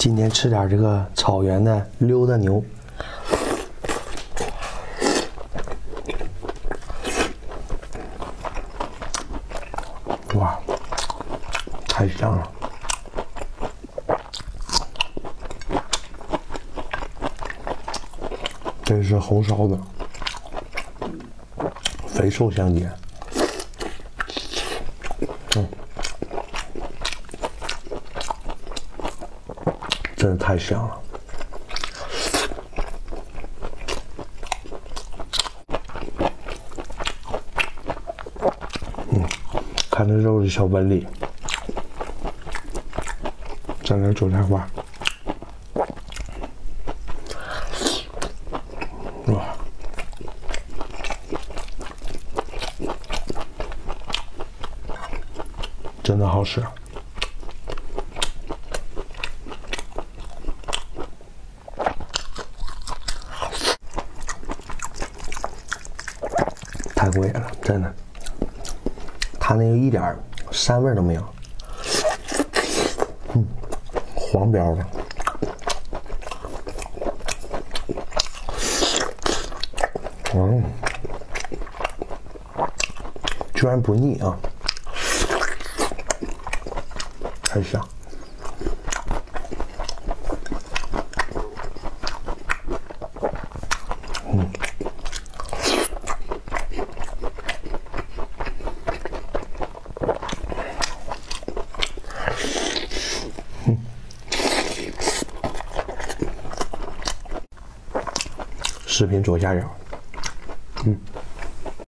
今天吃点这个草原的溜达牛。哇，太香了！这是红烧的，肥瘦相间。真的太香了。看这肉的小纹理，蘸点韭菜花，哇，真的好吃。太过瘾了，真的。它那个一点膻味都没有，黄标的，居然不腻啊，太香。视频左下角